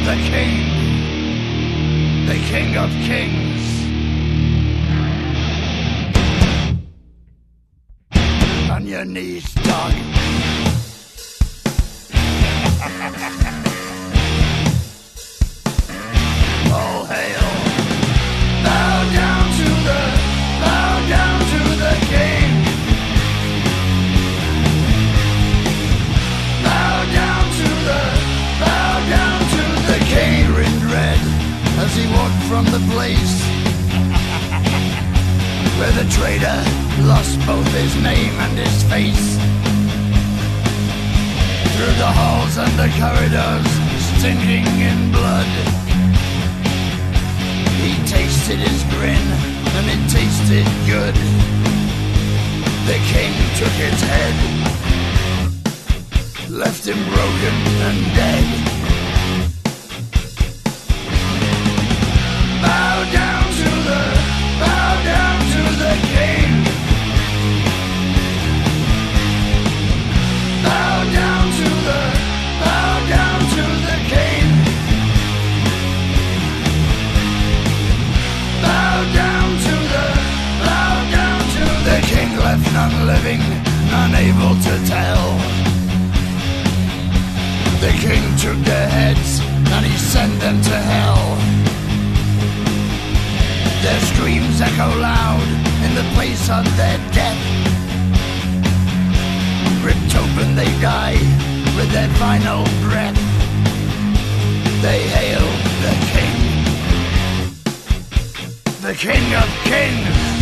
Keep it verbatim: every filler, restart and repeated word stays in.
the king, the king of kings. On your knees, dog. All hail. Bow down to the, bow down to the king. Bow down to the, bow down to the king. Grinned red as he walked from the place where the traitor lost both his name and his face. Through the halls and the corridors, stinking in blood, he tasted his grin, and it tasted good. The king took his head, left him broken and dead. Bow down to the, bow down to the king. Bow down to the, bow down to the king. Bow down to the, bow down to the king. Left none living, unable to tell. The king took their heads and he sent them to hell. Their screams echo loud in the place of their death. Ripped open they die with their final breath. They hail the king, the king of kings.